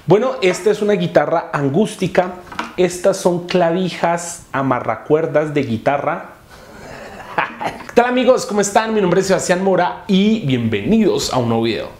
Bueno, esta es una guitarra acústica. Estas son clavijas amarracuerdas de guitarra. ¿Qué tal, amigos? ¿Cómo están? Mi nombre es Sebastián Mora y bienvenidos a un nuevo video.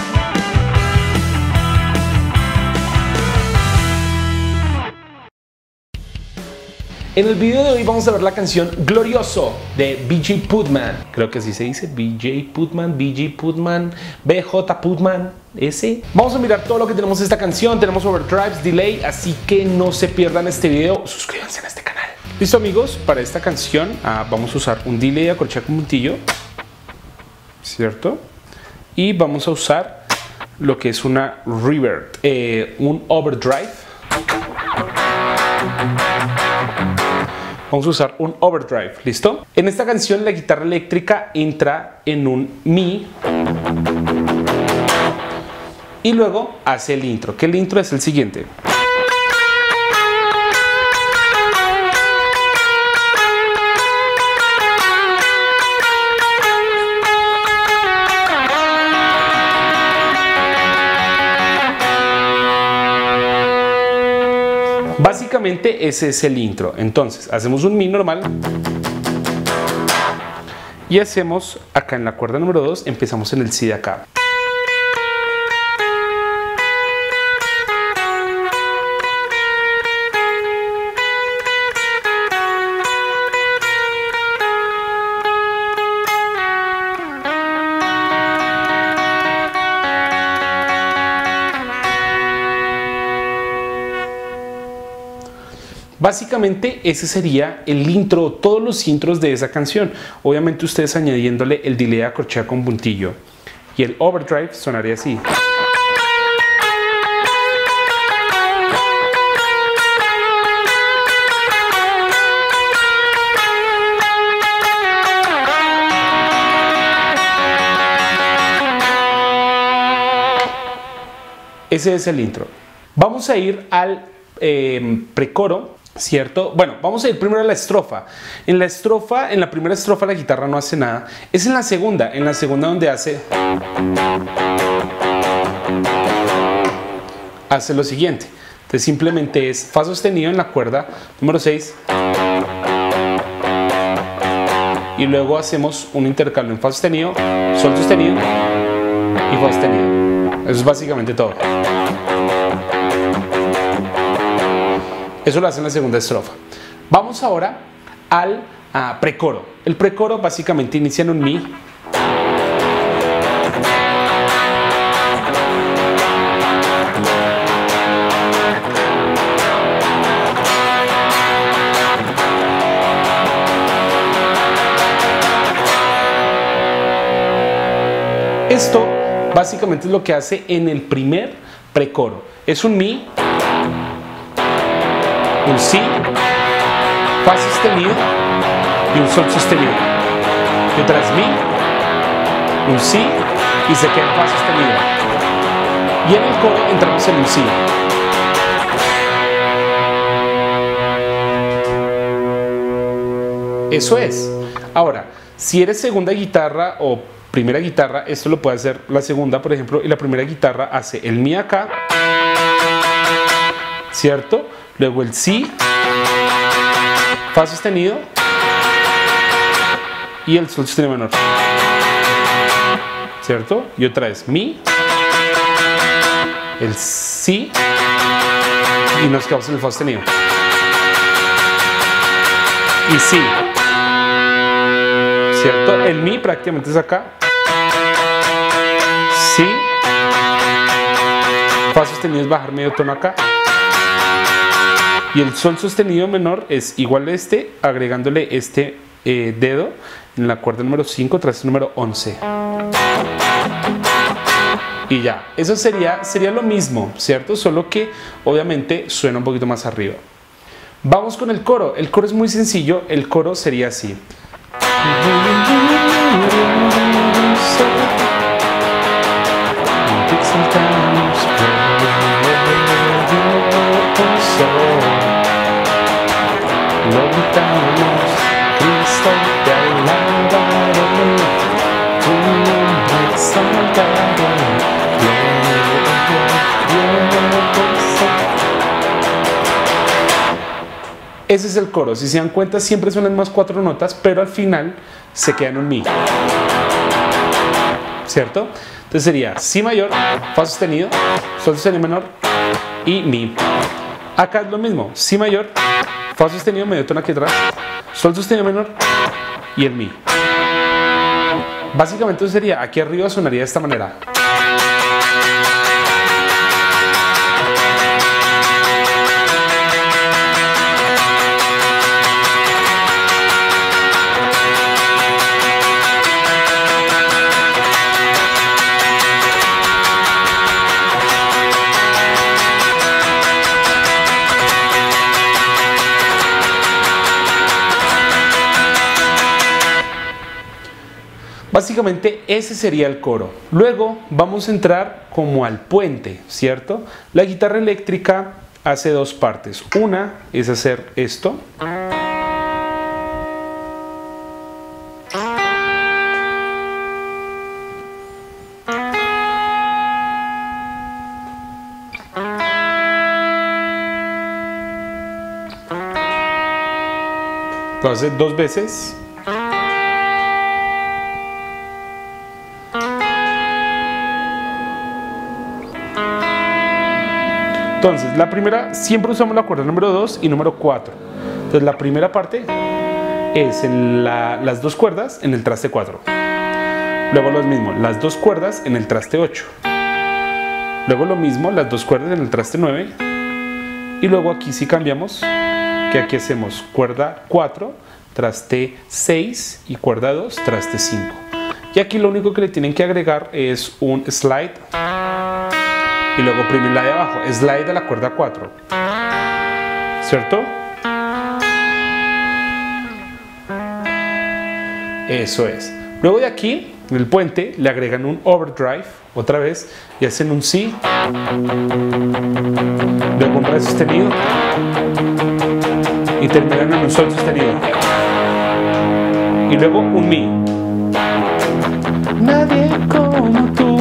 En el video de hoy vamos a ver la canción Glorioso de BJ Putman. Creo que así se dice, BJ Putman, BJ Putman, ese. Vamos a mirar todo lo que tenemos en esta canción. Tenemos overdrives, delay, así que no se pierdan este video. Suscríbanse a este canal. Listo, amigos, para esta canción vamos a usar un delay acorchado con puntillo, ¿cierto? Y vamos a usar lo que es una reverb, un overdrive. Vamos a usar un overdrive, ¿listo? En esta canción la guitarra eléctrica entra en un mi y luego hace el intro, que el intro es el siguiente. Básicamente ese es el intro. Entonces hacemos un mi normal y hacemos acá en la cuerda número 2, empezamos en el si de acá. Básicamente ese sería el intro, todos los intros de esa canción. Obviamente ustedes añadiéndole el delay acorchado con puntillo. Y el overdrive sonaría así. Ese es el intro. Vamos a ir al precoro, ¿cierto? Bueno, vamos a ir primero a la estrofa. En la primera estrofa la guitarra no hace nada. Es en la segunda donde hace lo siguiente. Entonces simplemente es fa sostenido en la cuerda número 6 y luego hacemos un intercambio en fa sostenido, sol sostenido y fa sostenido. Eso es básicamente todo. Eso lo hace en la segunda estrofa. Vamos ahora al precoro. El precoro básicamente inicia en un mi. Esto básicamente es lo que hace en el primer precoro. Es un mi, un si, fa sostenido y un sol sostenido. Y otra vez mi, un si y se queda en fa sostenido. Y en el coro entramos en un si. Eso es. Ahora, si eres segunda guitarra o primera guitarra, esto lo puede hacer la segunda, por ejemplo, y la primera guitarra hace el mi acá, ¿cierto? Luego el si, fa sostenido y el sol sostenido menor, ¿cierto? Y otra vez mi, el si y nos quedamos en el fa sostenido y si, ¿cierto? El mi prácticamente es acá, si, fa sostenido es bajar medio tono acá. Y el sol sostenido menor es igual a este, agregándole este dedo en la cuerda número 5 tras el número 11. Y ya, eso sería lo mismo, ¿cierto? Solo que obviamente suena un poquito más arriba. Vamos con el coro. El coro es muy sencillo. El coro sería así. Lo gritamos, Cristo te alabaré, tu nombre exaltaré, gloria, gloria, gloria. Ese es el coro. Si se dan cuenta, siempre son las mismas 4 notas, pero al final se queda en un mi, ¿cierto? Entonces sería si mayor, fa sostenido, sol sostenido menor y mi. Acá es lo mismo, si mayor, fa sostenido, medio tono aquí atrás, sol sostenido menor y el mi. Básicamente sería, aquí arriba sonaría de esta manera. Básicamente ese sería el coro. Luego vamos a entrar como al puente, ¿cierto? La guitarra eléctrica hace 2 partes. Una es hacer esto. Lo hace 2 veces. Entonces, la primera, siempre usamos la cuerda número 2 y número 4. Entonces, la primera parte es en las 2 cuerdas en el traste 4. Luego lo mismo, las 2 cuerdas en el traste 8. Luego lo mismo, las 2 cuerdas en el traste 9. Y luego aquí sí cambiamos, que aquí hacemos cuerda 4, traste 6 y cuerda 2, traste 5. Y aquí lo único que le tienen que agregar es un slide. Y luego oprimir la de abajo, slide de la cuerda 4, ¿cierto? Eso es. Luego de aquí, en el puente, le agregan un overdrive, otra vez, y hacen un si, luego un re sostenido, y terminan en un sol sostenido. Y luego un mi. Nadie como tú.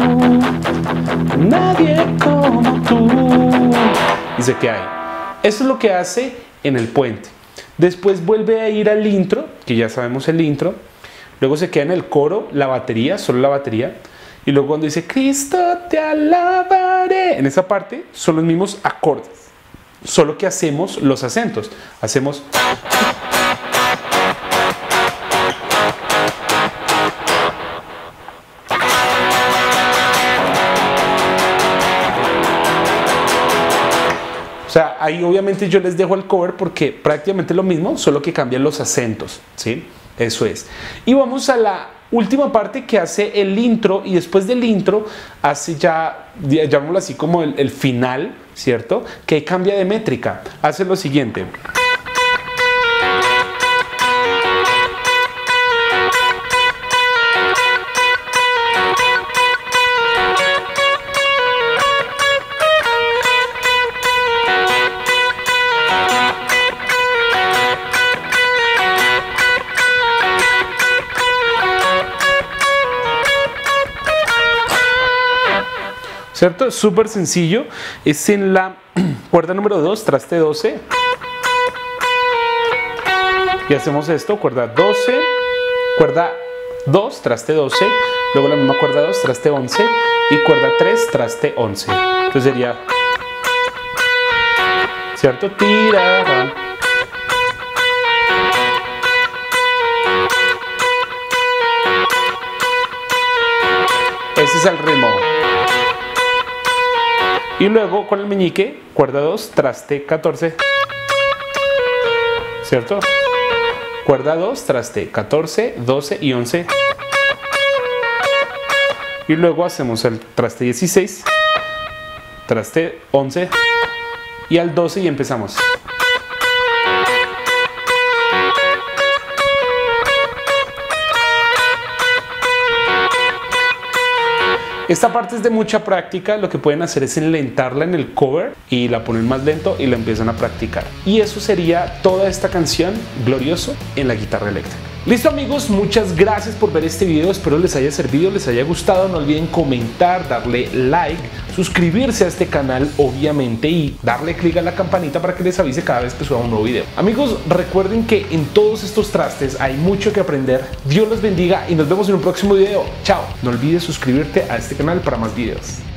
Nadie como tú. Dice que hay. Eso es lo que hace en el puente. Después vuelve a ir al intro, que ya sabemos el intro. Luego se queda en el coro, la batería, solo la batería. Y luego cuando dice Cristo te alabaré, en esa parte son los mismos acordes, solo que hacemos los acentos. Hacemos... O sea, ahí obviamente yo les dejo el cover porque prácticamente lo mismo, solo que cambian los acentos, ¿sí? Eso es. Y vamos a la última parte que hace el intro, y después del intro hace ya, llamémoslo así como el final, ¿cierto? Que cambia de métrica. Hace lo siguiente. ¿Cierto? Súper sencillo. Es en la cuerda número 2, traste 12. Y hacemos esto, cuerda 12, cuerda 2, traste 12. Luego la misma cuerda 2, traste 11. Y cuerda 3, traste 11. Entonces sería... ¿Cierto? Tiraba. Ese es el ritmo. Y luego con el meñique, cuerda 2, traste 14, ¿cierto? Cuerda 2, traste 14, 12 y 11. Y luego hacemos el traste 16, traste 11 y al 12 y empezamos. Esta parte es de mucha práctica. Lo que pueden hacer es enlentarla en el cover y la ponen más lento y la empiezan a practicar. Y eso sería toda esta canción, Glorioso, en la guitarra eléctrica. Listo amigos, muchas gracias por ver este video, espero les haya servido, les haya gustado, no olviden comentar, darle like, suscribirse a este canal obviamente y darle click a la campanita para que les avise cada vez que suba un nuevo video. Amigos, recuerden que en todos estos trastes hay mucho que aprender, Dios los bendiga y nos vemos en un próximo video, chao. No olvides suscribirte a este canal para más videos.